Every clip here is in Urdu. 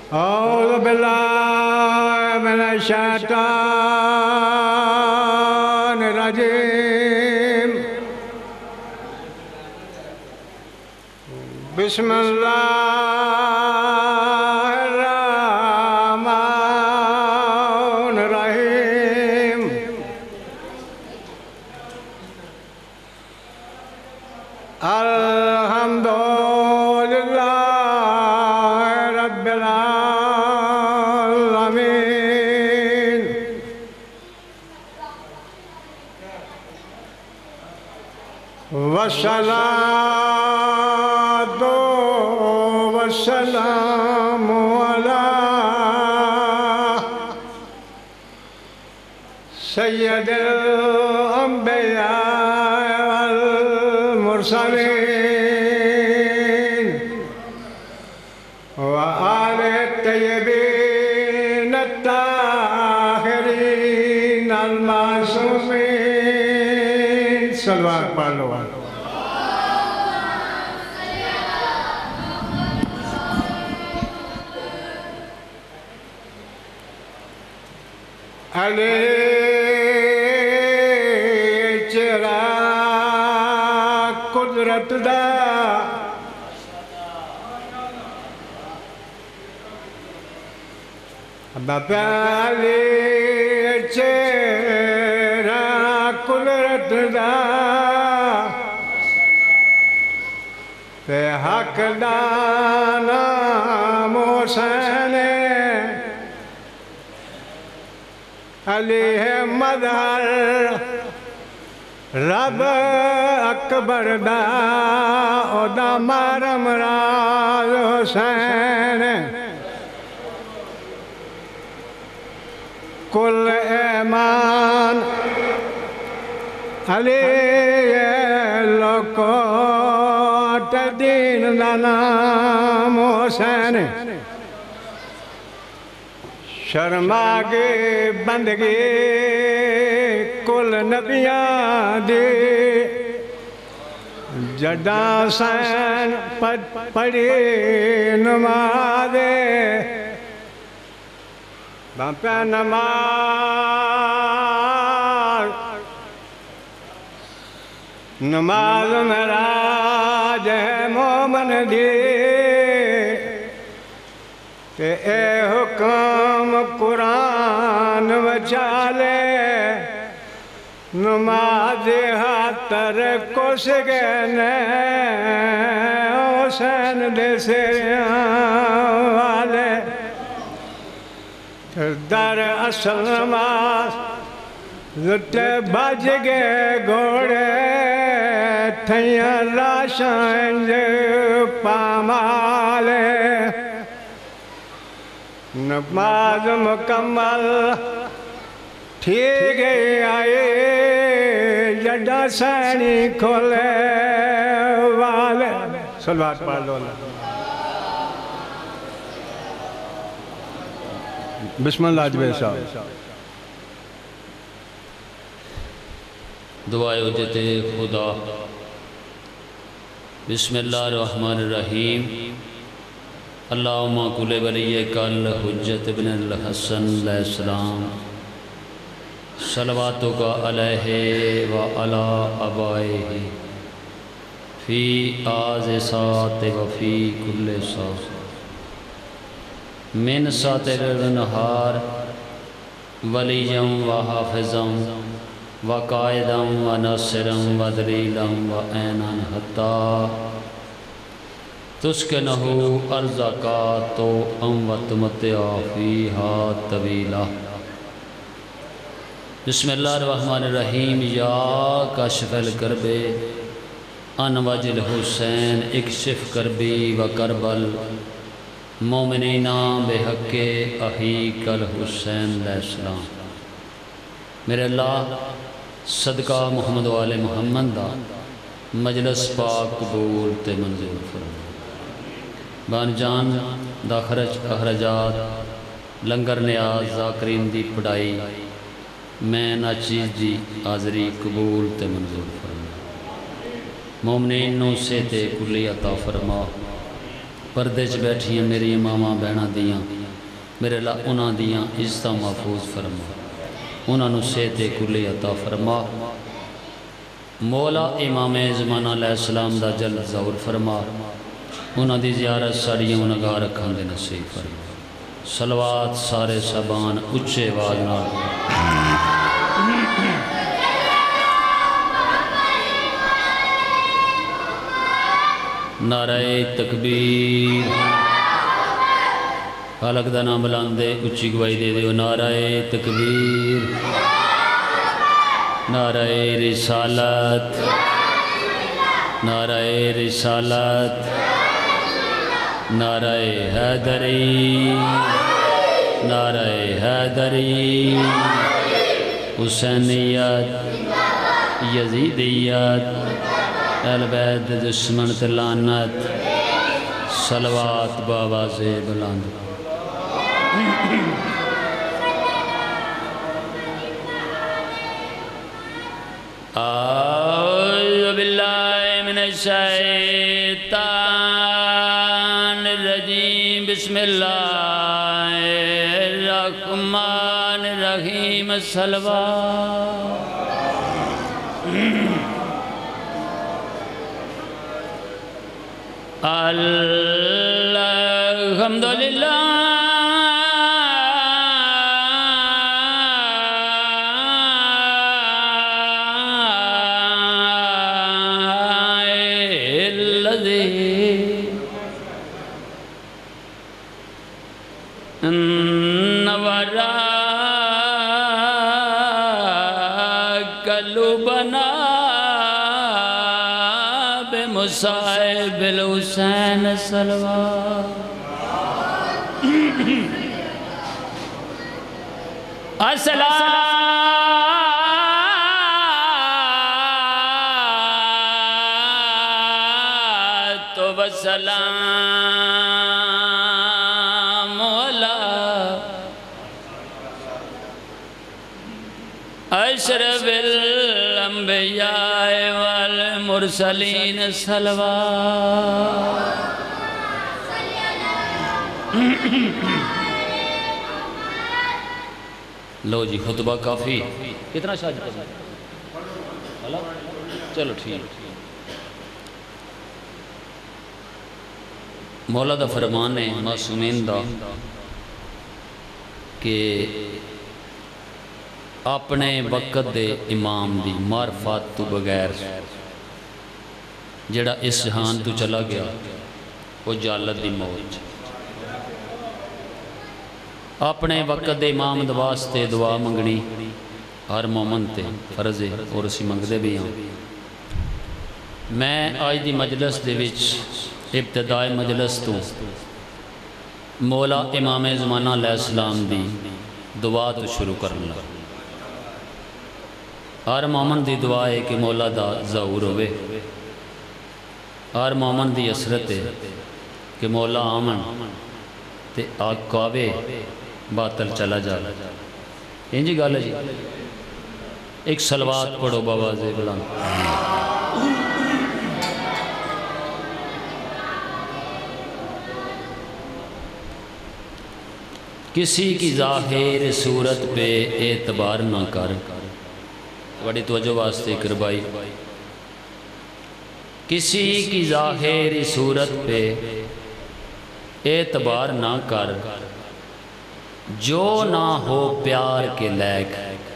أعوذ بالله من الشيطان الرجيم بسم الله الرحمن الرحيم الحمد لله رب العالمين والصلاة والسلام على سيد الأنبياء والمرسلين وآل الطيبين الطاهرين المعصومين صلوات پڑھ لو علی چرا قدرت دا باپا علی چرا قدرت دا پہ حق دانا موسینے علی ہے مظہر رب اکبر دا او دا مارم راز حسین کل ایمان علی لوکوٹ دین دا نام حسین شرما کے بندگی کل نبیاں دی جڈا سین پڑھی نماز باپا نماز مراج مومن دی تے اے حکم قرآن وچالے نماز ہاتر کس گئنے حسین دے سریاں والے در اصل نماز زتے بج گئے گھوڑے تھیاں لاشاں پامالے نماز مکمل ٹھیک آئے جڈا سینی کھولے والے صلوات پڑھ لو بسم اللہ جبیر صاحب دعائے اجت خدا بسم اللہ الرحمن الرحیم اللہم کل ولیک الحجت بن الحسن علیہ السلام صلواتک علیہ وعلا آبائہ فی آز سات وفی کل سات من ساتر النہار ولیاں وحافظاں وقائداں وناصراں ودلیلاں وعیناں حتی تسکنہو ارزاقاتو اموت متعا فیہا طویلہ بسم اللہ الرحمن الرحیم یا کاشف الکرب ان وجل حسین اکشف کربی و کربل مومنین بحق احیق الحسین علیہ السلام میرے اللہ صدقہ محمد و آل محمد دا مجلس پاک قبول تے منظور فرما بان جان دا خرچ اخرجات لنگر نیاز ذاکرین دی پڑھائی میں ناچیز دی حاضری قبول تے منظور فرما مومنین نو سے تے کلی عطا فرما پردے چ بیٹھیاں میری ماما بہنا دیاں میرے اللہ انہاں دیاں عزتاں محفوظ فرما، انہاں نو صحت کلی عطا فرما، مولا امام زمانہ علیہ السلام دا جلد ظہور فرما، انہاں دی زیارت ساڑیاں نگاہ رکھن دے نصیب فرما۔ صلوات سارے سبان اچھے آواز نال نعرہ تکبیر، خالق دا نام بلاندے اچھی گواہی دے دیو، نعرہ تکبیر، نعرہ رسالت، نعرہ رسالت، نعرہ حیدری، نعرہ حیدری، حسینیت، یزیدیت، اہل بیت دشمن لعنت، صلوات بآواز بلند۔ اعوذ باللہ من الشیطان الرجیم، بسم اللہ الرحمن الرحیم، صلوات۔ الحمدللہ نورا قلوبنا بمصائب الحسین، صلوات۔ الصلاۃ والسلام علی اشرف الانبیاء والمرسلین، صلوات۔ لو جی خطبہ کافی، کتنا شاہ جی پسند؟ چلو ٹھیک۔ مولا دا فرمان ہے معصومین دا کہ اپنے وقت دے امام دی معرفت تو بغیر جڑا اس جہان تو چلا گیا وہ جالت دی موت۔ اپنے وقت دے امام دا واسطے دعا منگنی ہر مومن تے فرض ہے اور اسی منگدے بھی ہوں۔ میں آج دی مجلس دے وچ ابتدائی مجلس تو مولا امام زمانہ علیہ السلام دی دعا تو شروع کرنا۔ ہر مومن دی دعا ہے کہ مولا دا ظہور ہوئے، ہر مومن دی حسرت ہے کہ مولا آمن تے آقاوے باطل چلا جا۔ انجی گال ہے جی، ایک صلوات پڑھو بآواز بلند۔ کسی کی ظاہر صورت پہ اعتبار نہ کر، بڑی توجہ واسطے کربائی، کسی کی ظاہر صورت پہ اعتبار نہ کر، جو نہ ہو پیار کے لائق،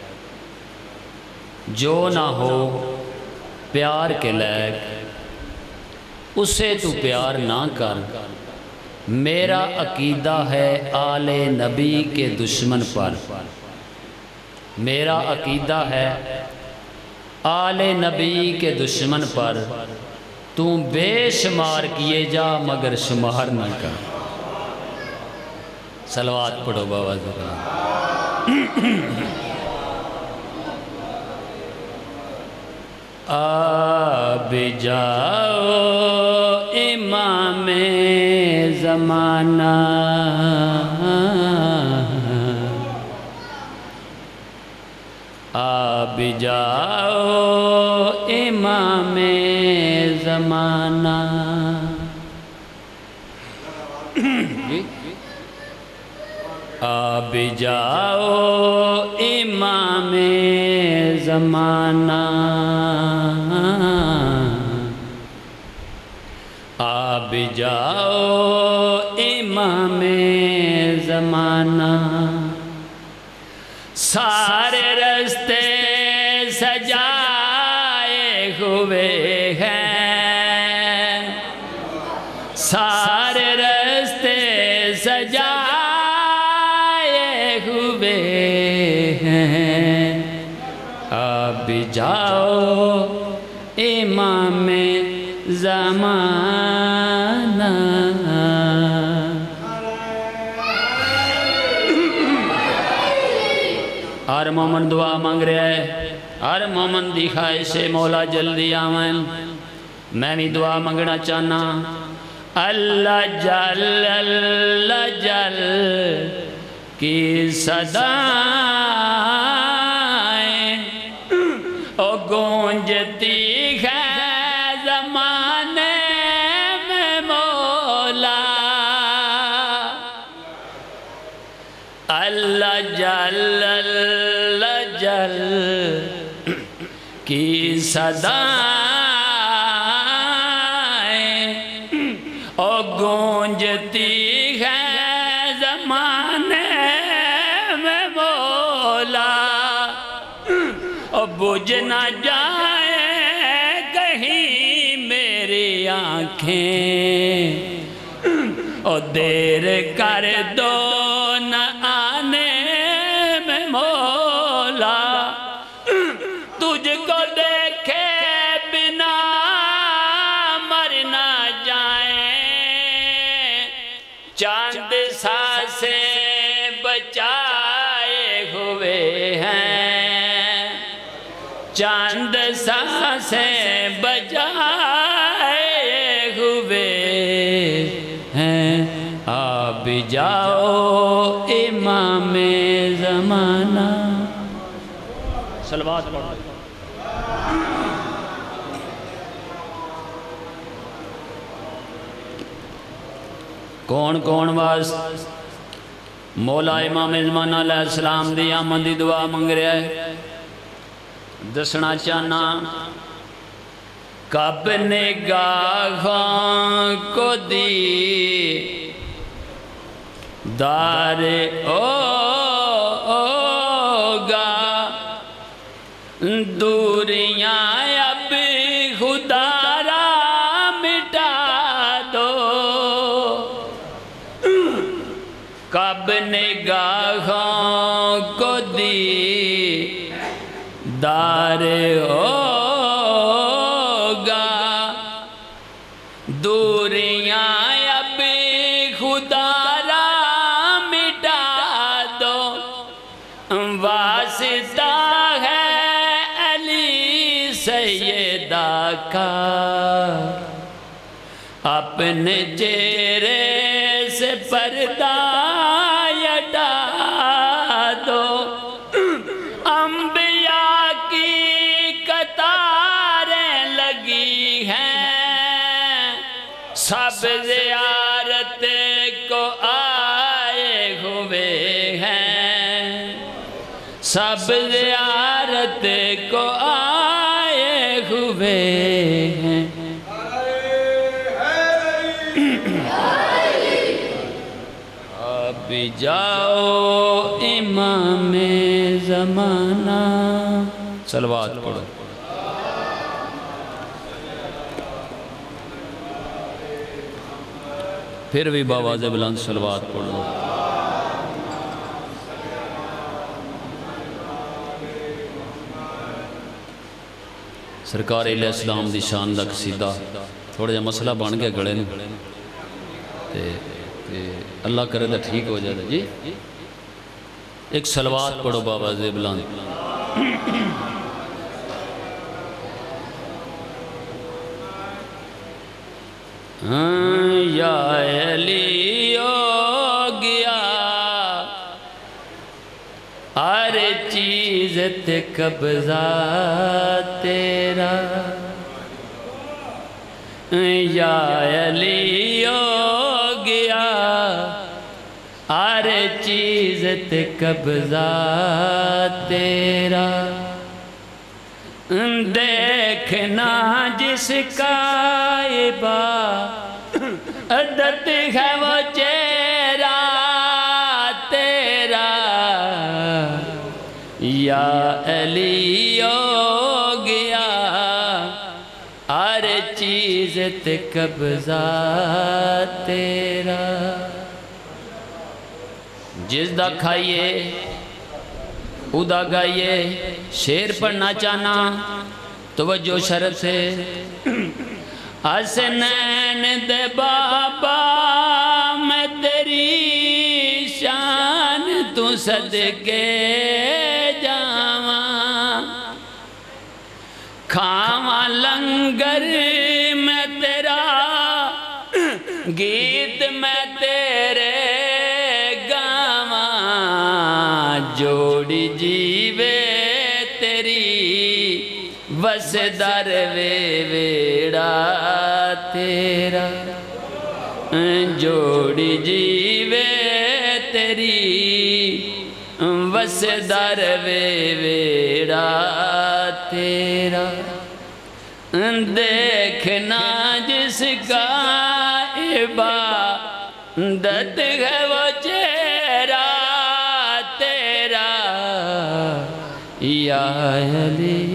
جو نہ ہو پیار کے لائق اسے تو پیار نہ کر۔ میرا عقیدہ ہے آل نبی کے دشمن پر، میرا عقیدہ ہے آل نبی کے دشمن پر، تو بے شمار کیے جا مگر شمار نہ کر۔ صلوات پڑھو بابا ذکر۔ آب جاؤ امام زمانہ، آب جاؤ امام زمانہ۔ آپ جاؤ امام زمانہ، آپ جاؤ امام زمانہ، سارے رستے سجائے ہوئے ہیں، سارے رستے سجائے ہوئے ہیں، آپ بھی جاؤ امام زمانہ۔ ہر مومن دعا مانگ رہا ہے، ہر مومن دی خواہش مولا جلدی آویں، میں بھی دعا مانگنا چاہنا۔ اللہ جل اللہ جل کی صدائیں او گونجتی ہے زمانے میں مولا، اللہ جل اللہ جل کی صدائیں او گونجتی ہے زمانے میں مولا، او بجھ نہ جائے کہیں میری آنکھیں، او دیر کر دو نہ آنے میں مولا، تجھ کو دیکھے بنا مر نہ جائیں، چاند سانسیں بچائے ہوئے ہیں، چاند سانسیں بچائے ہوئے ہیں، آپ جاؤ امام زمانہ۔ صلوات پڑھو۔ کون کون واس مولا امام زمانہ علیہ السلام دی آمد دی دعا منگ رہا ہے، دسنا چاہنا۔ کب نگاہوں کو دی دار ہوگا، دوریاں اب خدا را مٹا دو، کب نگاہوں کو دی دار ہوگا، دوریاں اب خدا را مٹا دو، واسطہ ہے علی سیدہ کا، اپنے چہرے سے پردہ ہٹا دو، انبیاء کی قطاریں لگی ہیں، سب زیارت کو آئے ہوئے ہیں، سب زیارت کو آئے ہوئے ہیں، بھی جاؤ امام زمانہ۔ صلوات پڑھو۔ پھر بھی باواز بلند صلوات پڑھو۔ سرکار علیہ السلام دی شان دا قصیدہ تھوڑا جا مسئلہ بن گیا گڑے نے، اللہ کرے تو ٹھیک ہو جائے جی۔ ایک صلوات پڑھو بابا زی بلند۔ یا علی ہو گیا ہر چیز تے قبضہ تیرا، یا علی ہو گیا ہر چیز تے قبضہ تیرا دیکھنا جس کا عبادت ہے وہ چہرہ تیرا یا علی ہو گیا ہر چیز تے قبضہ تیرا جس دا کھائیے ادا گائیے شیر پڑھنا چاہنا توجہ شرط سے حسنین دے بابا میں تیری شان تو صدقے جاواں کھاواں لنگر میں تیرا گیت میں تیرے جوڑی جیوے تیری بس در ویڑا تیرا جوڑی جیوے تیری بس در ویڑا تیرا دیکھنا جس کا عبادت ہے وہ چہرہ یا علی